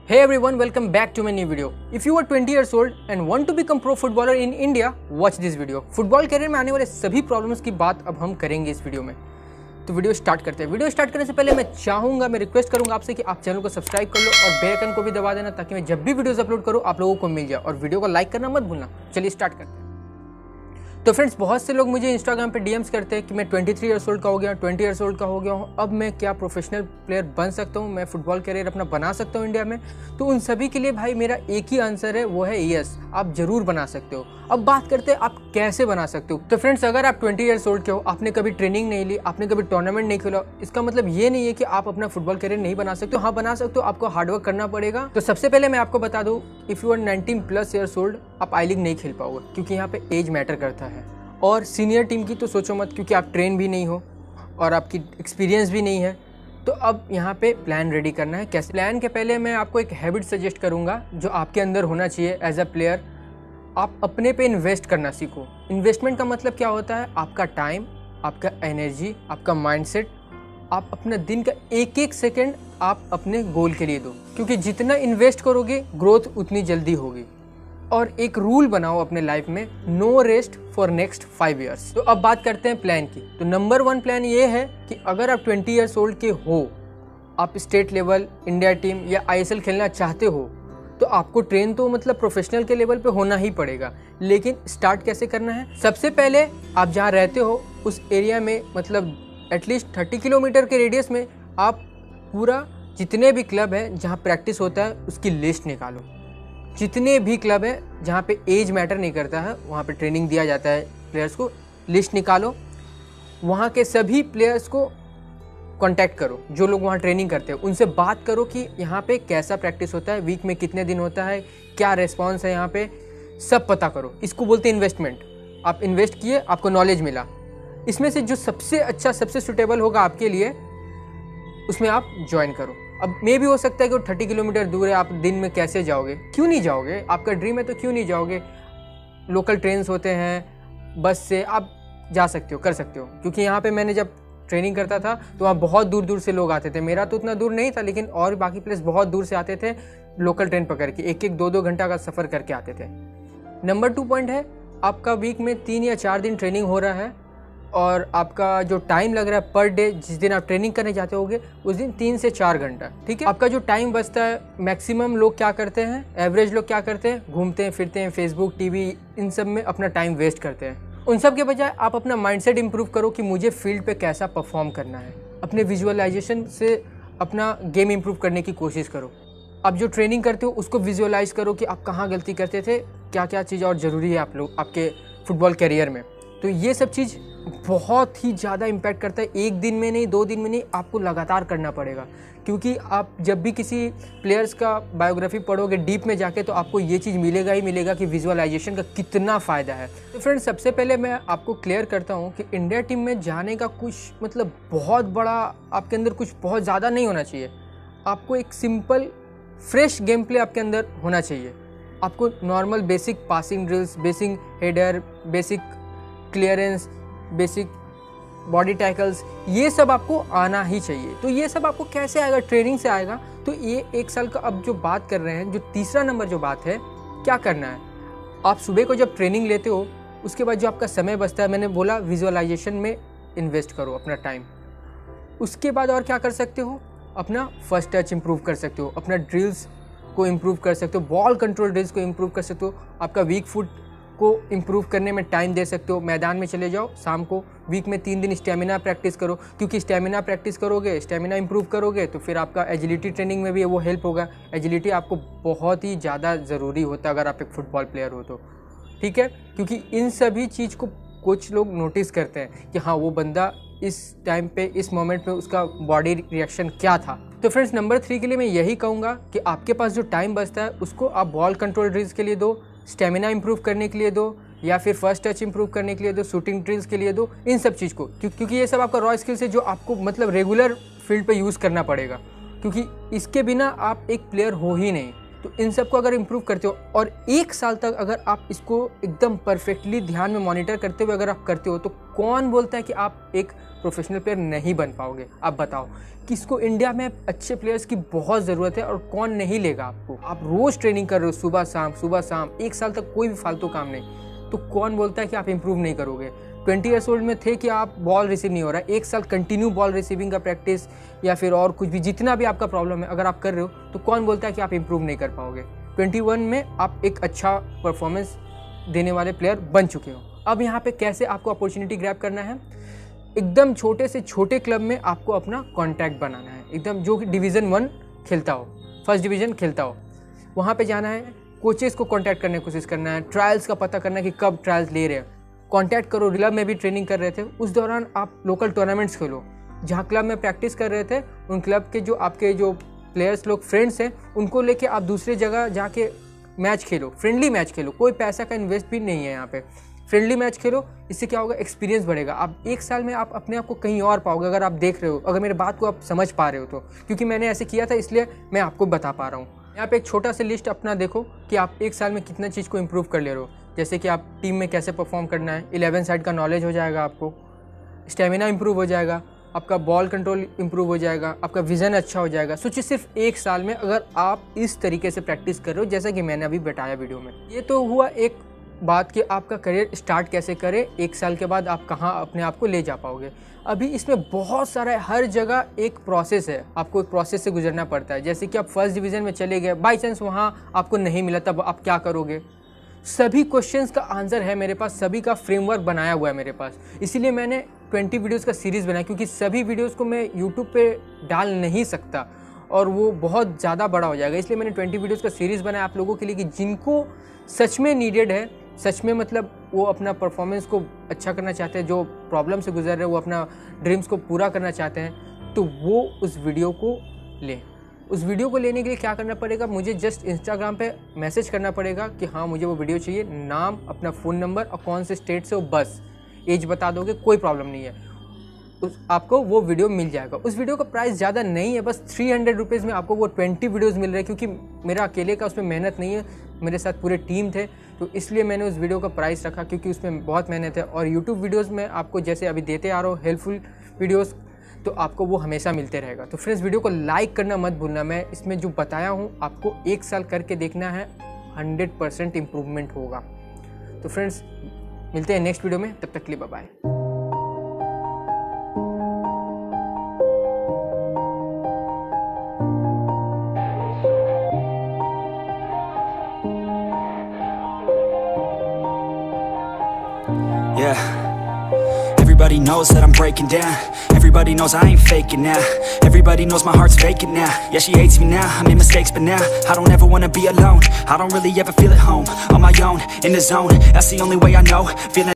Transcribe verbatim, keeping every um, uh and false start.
Hey everyone, welcome back to my new video. If you are twenty years old and want to become pro footballer in India, watch this video. Football career में आने वाले सभी problems की बात अब हम करेंगे इस वीडियो में। तो वीडियो स्टार्ट करते हैं। वीडियो स्टार्ट करने से पहले मैं चाहूँगा, मैं रिक्वेस्ट करूँगा आपसे कि आप चैनल को सब्सक्राइब कर लो और बेल आइकन को भी दबा देना ताकि मैं जब भी वीडियोस अपलोड करूँ आप लोगों को मिल जाए, और वीडियो को लाइक करना मत भूलना। चलिए स्टार्ट करते हैं। तो फ्रेंड्स, बहुत से लोग मुझे इंस्टाग्राम पे डीएम्स करते हैं कि मैं तेईस इयर्स ओल्ड का हो गया, बीस इयर्स ओल्ड का हो गया हूँ, अब मैं क्या प्रोफेशनल प्लेयर बन सकता हूँ, मैं फुटबॉल करियर अपना बना सकता हूँ इंडिया में। तो उन सभी के लिए भाई मेरा एक ही आंसर है, वो है यस, आप जरूर बना सकते हो। अब बात करते हैं आप कैसे बना सकते हो। तो फ्रेंड्स, अगर आप बीस इयर्स ओल्ड के हो, आपने कभी ट्रेनिंग नहीं ली, आपने कभी टूर्नामेंट नहीं खेला, इसका मतलब ये नहीं है कि आप अपना फुटबॉल करियर नहीं बना सकते हो। हाँ, बना सकते हो, आपको हार्डवर्क करना पड़ेगा। तो सबसे पहले मैं आपको बता दूँ, if you are nineteen plus years old, आप आई लीग नहीं खेल पाओगे क्योंकि यहाँ पे एज मैटर करता है। और सीनियर टीम की तो सोचो मत, क्योंकि आप ट्रेन भी नहीं हो और आपकी एक्सपीरियंस भी नहीं है। तो अब यहाँ पे प्लान रेडी करना है। कैसे? प्लान के पहले मैं आपको एक हैबिट सजेस्ट करूँगा जो आपके अंदर होना चाहिए एज अ प्लेयर। आप अपने पे इन्वेस्ट करना सीखो। इन्वेस्टमेंट का मतलब क्या होता है? आपका टाइम, आपका एनर्जी, आपका माइंडसेट, आप अपना दिन का एक एक सेकेंड आप अपने गोल के लिए दो, क्योंकि जितना इन्वेस्ट करोगे ग्रोथ उतनी जल्दी होगी। और एक रूल बनाओ अपने लाइफ में, no rest for next five years. तो अब बात करते हैं प्लान की। तो नंबर वन प्लान ये है कि अगर आप ट्वेंटी इयर्स ओल्ड के हो, आप स्टेट लेवल, इंडिया टीम या आईएसएल खेलना चाहते हो, तो आपको ट्रेन तो मतलब प्रोफेशनल के लेवल पे होना ही पड़ेगा। लेकिन स्टार्ट कैसे करना है? सबसे पहले आप जहाँ रहते हो उस एरिया में, मतलब एटलीस्ट थर्टी किलोमीटर के रेडियस में, आप पूरा जितने भी क्लब हैं जहाँ प्रैक्टिस होता है उसकी लिस्ट निकालो। जितने भी क्लब हैं जहाँ पे एज मैटर नहीं करता है, वहाँ पे ट्रेनिंग दिया जाता है प्लेयर्स को, लिस्ट निकालो। वहाँ के सभी प्लेयर्स को कांटेक्ट करो, जो लोग वहाँ ट्रेनिंग करते हैं उनसे बात करो कि यहाँ पे कैसा प्रैक्टिस होता है, वीक में कितने दिन होता है, क्या रिस्पॉन्स है यहाँ पे, सब पता करो। इसको बोलते हैं इन्वेस्टमेंट। आप इन्वेस्ट किए, आपको नॉलेज मिला, इसमें से जो सबसे अच्छा, सबसे सुटेबल होगा आपके लिए, उसमें आप ज्वाइन करो। अब मे भी हो सकता है कि वो थर्टी किलोमीटर दूर है, आप दिन में कैसे जाओगे? क्यों नहीं जाओगे? आपका ड्रीम है तो क्यों नहीं जाओगे? लोकल ट्रेन्स होते हैं, बस से आप जा सकते हो, कर सकते हो। क्योंकि यहाँ पे मैंने जब ट्रेनिंग करता था तो वहाँ बहुत दूर दूर से लोग आते थे। मेरा तो उतना दूर नहीं था, लेकिन और बाकी प्लेस बहुत दूर से आते थे, लोकल ट्रेन पकड़ के एक एक दो दो घंटा का सफ़र करके आते थे। नंबर टू पॉइंट है, आपका वीक में तीन या चार दिन ट्रेनिंग हो रहा है और आपका जो टाइम लग रहा है पर डे, जिस दिन आप ट्रेनिंग करने जाते होगे उस दिन तीन से चार घंटा, ठीक है? आपका जो टाइम बचता है, मैक्सिमम लोग क्या करते हैं, एवरेज लोग क्या करते हैं, घूमते हैं फिरते हैं, फेसबुक, टीवी, इन सब में अपना टाइम वेस्ट करते हैं। उन सब के बजाय आप अपना माइंडसेट इंप्रूव करो कि मुझे फील्ड पे कैसा परफॉर्म करना है। अपने विजुअलाइजेशन से अपना गेम इंप्रूव करने की कोशिश करो। आप जो ट्रेनिंग करते हो उसको विजुअलाइज करो कि आप कहाँ गलती करते थे, क्या क्या चीज़ और ज़रूरी है आप लोग आपके फुटबॉल करियर में। तो ये सब चीज़ बहुत ही ज़्यादा इम्पैक्ट करता है। एक दिन में नहीं, दो दिन में नहीं, आपको लगातार करना पड़ेगा। क्योंकि आप जब भी किसी प्लेयर्स का बायोग्राफी पढ़ोगे डीप में जाके, तो आपको ये चीज़ मिलेगा ही मिलेगा कि विजुअलाइजेशन का कितना फ़ायदा है। तो फ्रेंड्स, सबसे पहले मैं आपको क्लियर करता हूँ कि इंडिया टीम में जाने का कुछ मतलब बहुत बड़ा आपके अंदर कुछ बहुत ज़्यादा नहीं होना चाहिए। आपको एक सिंपल फ्रेश गेम प्ले आपके अंदर होना चाहिए। आपको normal basic passing drills, basic header, basic clearance, basic body tackles, ये सब आपको आना ही चाहिए। तो ये सब आपको कैसे आएगा? ट्रेनिंग से आएगा। तो ये एक साल का अब जो बात कर रहे हैं, जो तीसरा नंबर जो बात है, क्या करना है? आप सुबह को जब ट्रेनिंग लेते हो उसके बाद जो आपका समय बचता है, मैंने बोला विजुअलाइजेशन में इन्वेस्ट करो अपना टाइम। उसके बाद और क्या कर सकते हो? अपना फर्स्ट टच इम्प्रूव कर सकते हो, अपना ड्रिल्स को इम्प्रूव कर सकते हो, बॉल कंट्रोल ड्रिल्स को इम्प्रूव कर सकते हो, आपका वीक फुट को इम्प्रूव करने में टाइम दे सकते हो। मैदान में चले जाओ शाम को, वीक में तीन दिन स्टेमिना प्रैक्टिस करो, क्योंकि स्टेमिना प्रैक्टिस करोगे, स्टेमिना इंप्रूव करोगे तो फिर आपका एजिलिटी ट्रेनिंग में भी वो हेल्प होगा। एजिलिटी आपको बहुत ही ज़्यादा ज़रूरी होता है अगर आप एक फुटबॉल प्लेयर हो तो, ठीक है? क्योंकि इन सभी चीज़ को कुछ लोग नोटिस करते हैं कि हाँ, वो बंदा इस टाइम पे, इस मोमेंट पे उसका बॉडी रिएक्शन क्या था। तो फ्रेंड्स, नंबर थ्री के लिए मैं यही कहूँगा कि आपके पास जो टाइम बचता है उसको आप बॉल कंट्रोल ड्रिल्स के लिए दो, स्टेमिना इंप्रूव करने के लिए दो, या फिर फर्स्ट टच इंप्रूव करने के लिए दो, शूटिंग ड्रिल्स के लिए दो, इन सब चीज़ को। क्यों? क्योंकि ये सब आपका रॉ स्किल्स है जो आपको मतलब रेगुलर फील्ड पे यूज़ करना पड़ेगा, क्योंकि इसके बिना आप एक प्लेयर हो ही नहीं। तो इन सब को अगर इम्प्रूव करते हो और एक साल तक अगर आप इसको एकदम परफेक्टली ध्यान में मॉनिटर करते हुए अगर आप करते हो, तो कौन बोलता है कि आप एक प्रोफेशनल प्लेयर नहीं बन पाओगे? आप बताओ, किसको इंडिया में अच्छे प्लेयर्स की बहुत ज़रूरत है और कौन नहीं लेगा आपको? आप रोज़ ट्रेनिंग कर रहे हो, सुबह शाम सुबह शाम, एक साल तक कोई भी फालतू काम नहीं, तो कौन बोलता है कि आप इम्प्रूव नहीं करोगे? ट्वेंटी ईयर्स ओल्ड में थे कि आप बॉल रिसीव नहीं हो रहा है, एक साल कंटिन्यू बॉल रिसीविंग का प्रैक्टिस या फिर और कुछ भी, जितना भी आपका प्रॉब्लम है अगर आप कर रहे हो, तो कौन बोलता है कि आप इम्प्रूव नहीं कर पाओगे? ट्वेंटी वन में आप एक अच्छा परफॉर्मेंस देने वाले प्लेयर बन चुके हो। अब यहाँ पे कैसे आपको अपॉर्चुनिटी ग्रैब करना है? एकदम छोटे से छोटे क्लब में आपको अपना कॉन्टैक्ट बनाना है, एकदम जो कि डिवीज़न वन खेलता हो, फर्स्ट डिवीज़न खेलता हो, वहाँ पे जाना है, कोचेज़ को कॉन्टैक्ट करने की कोशिश करना है, ट्रायल्स का पता करना है कि कब ट्रायल्स ले रहे हैं, कॉन्टैक्ट करो। क्लब में भी ट्रेनिंग कर रहे थे, उस दौरान आप लोकल टूर्नामेंट्स खेलो, जहाँ क्लब में प्रैक्टिस कर रहे थे उन क्लब के जो आपके जो प्लेयर्स लोग फ्रेंड्स हैं उनको लेके आप दूसरी जगह जाके मैच खेलो, फ्रेंडली मैच खेलो, कोई पैसा का इन्वेस्ट भी नहीं है यहाँ पे, फ्रेंडली मैच खेलो। इससे क्या होगा, एक्सपीरियंस बढ़ेगा। आप एक साल में आप अपने आप को कहीं और पाओगे अगर आप देख रहे हो, अगर मेरे बात को आप समझ पा रहे हो तो, क्योंकि मैंने ऐसे किया था इसलिए मैं आपको बता पा रहा हूँ। यहाँ पे एक छोटा सा लिस्ट अपना देखो कि आप एक साल में कितना चीज़ को इम्प्रूव कर ले रहे हो, जैसे कि आप टीम में कैसे परफॉर्म करना है, इलेवन साइड का नॉलेज हो जाएगा, आपको स्टेमिना इंप्रूव हो जाएगा, आपका बॉल कंट्रोल इंप्रूव हो जाएगा, आपका विज़न अच्छा हो जाएगा। सोचिए सिर्फ एक साल में अगर आप इस तरीके से प्रैक्टिस कर रहे हो जैसा कि मैंने अभी बताया वीडियो में। ये तो हुआ एक बात कि आपका करियर स्टार्ट कैसे करें, एक साल के बाद आप कहाँ अपने आप को ले जा पाओगे। अभी इसमें बहुत सारा, हर जगह एक प्रोसेस है, आपको एक प्रोसेस से गुजरना पड़ता है। जैसे कि आप फर्स्ट डिवीज़न में चले गए, बाई चांस वहाँ आपको नहीं मिला, तब आप क्या करोगे? सभी क्वेश्चंस का आंसर है मेरे पास, सभी का फ्रेमवर्क बनाया हुआ है मेरे पास, इसीलिए मैंने ट्वेंटी वीडियोस का सीरीज़ बनाया, क्योंकि सभी वीडियोस को मैं यूट्यूब पे डाल नहीं सकता और वो बहुत ज़्यादा बड़ा हो जाएगा, इसलिए मैंने ट्वेंटी वीडियोस का सीरीज़ बनाया आप लोगों के लिए कि जिनको सच में नीडेड है, सच में मतलब वो अपना परफॉर्मेंस को अच्छा करना चाहते हैं, जो प्रॉब्लम से गुजर रहे हैं, वो अपना ड्रीम्स को पूरा करना चाहते हैं, तो वो उस वीडियो को लें। उस वीडियो को लेने के लिए क्या करना पड़ेगा, मुझे जस्ट इंस्टाग्राम पे मैसेज करना पड़ेगा कि हाँ मुझे वो वीडियो चाहिए, नाम, अपना फ़ोन नंबर और कौन से स्टेट से हो, बस एज बता दोगे, कोई प्रॉब्लम नहीं है, उस आपको वो वीडियो मिल जाएगा। उस वीडियो का प्राइस ज़्यादा नहीं है, बस थ्री हंड्रेड रुपीज़ में आपको वो ट्वेंटी वीडियोज़ मिल रहे हैं, क्योंकि मेरा अकेले का उसमें मेहनत नहीं है, मेरे साथ पूरे टीम थे, तो इसलिए मैंने उस वीडियो का प्राइस रखा, क्योंकि उसमें बहुत मेहनत है। और यूट्यूब वीडियोज़ में आपको जैसे अभी देते आ रहा हूँ हेल्पफुल वीडियोज़, तो आपको वो हमेशा मिलते रहेगा। तो फ्रेंड्स वीडियो को लाइक करना मत भूलना, मैं इसमें जो बताया हूँ आपको एक साल करके देखना है, हंड्रेड परसेंट इम्प्रूवमेंट होगा। तो फ्रेंड्स मिलते हैं नेक्स्ट वीडियो में, तब तक के लिए bye bye. Yeah, everybody knows that I'm breaking down. Everybody knows I ain't faking now. Everybody knows my heart's faking now. Yeah, she hates me now, I made mistakes but now I don't ever wanna be alone. I don't really ever feel at home, on my own, in the zone. That's the only way I know, feeling